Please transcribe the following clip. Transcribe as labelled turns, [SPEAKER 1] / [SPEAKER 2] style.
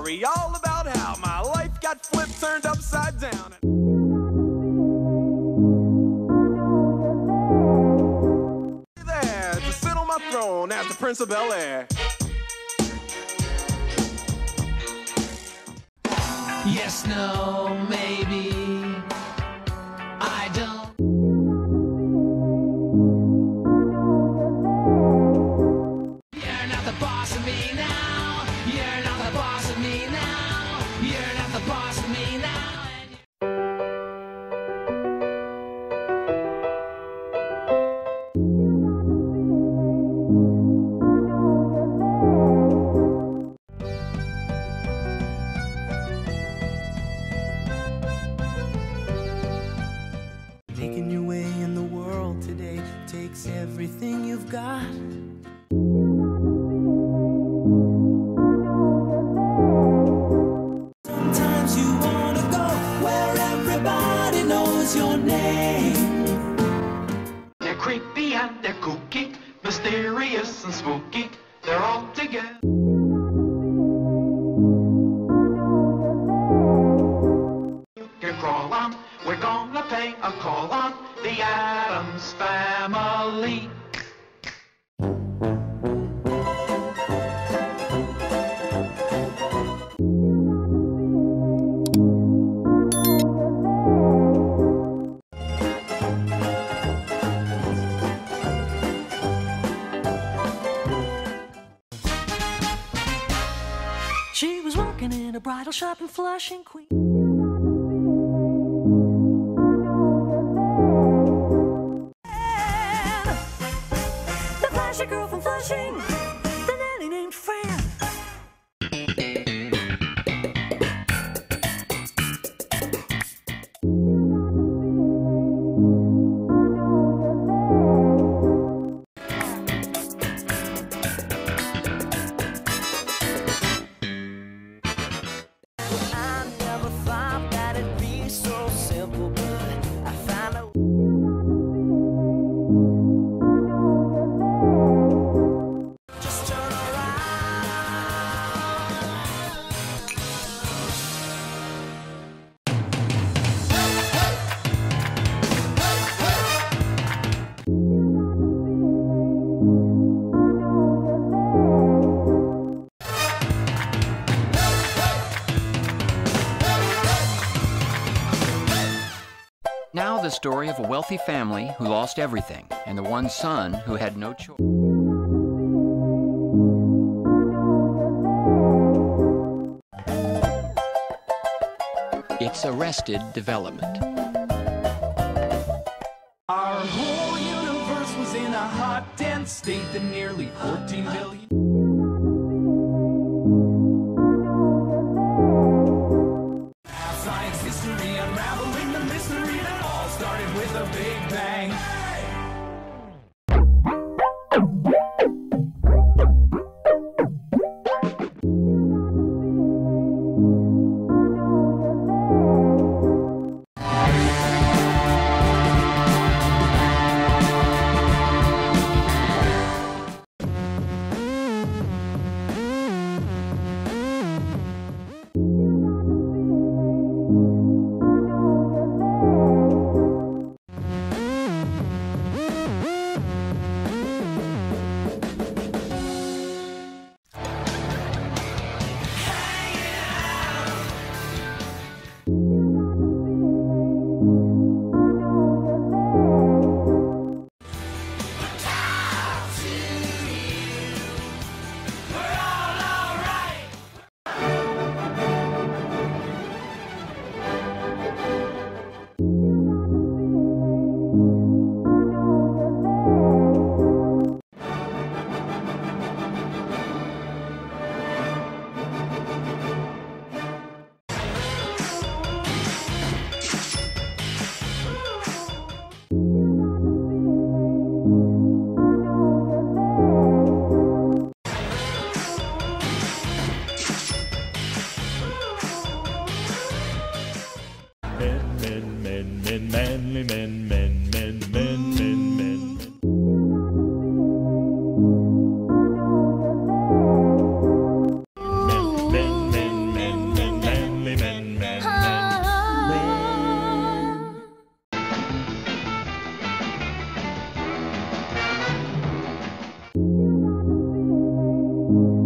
[SPEAKER 1] story all about how my life got flipped, turned upside down. There to sit on my throne as the Prince of Bel-Air.
[SPEAKER 2] Yes, no, maybe. I don't. You're not the boss of me now. You're not the boss of me now. You're not the boss of me now.
[SPEAKER 3] Making your way in the world today takes everything you've got. Sometimes you wanna go where everybody knows your name.
[SPEAKER 4] They're creepy and they're kooky, mysterious and spooky. They're all together. You can crawl on. We're gonna pay a call on the Addams Family.
[SPEAKER 5] She was working in a bridal shop in Flushing, Queens. The flashy girl from Flushing, the nanny named Fran. I never thought that it'd be so simple, but I found out. Just turn around.
[SPEAKER 6] Now the story of a wealthy family who lost everything, and the one son who had no choice. It's Arrested Development.
[SPEAKER 7] Our whole universe was in a hot, dense state that nearly 14 billion. Science history unraveling the mystery that all started with a big bang.
[SPEAKER 3] Bye.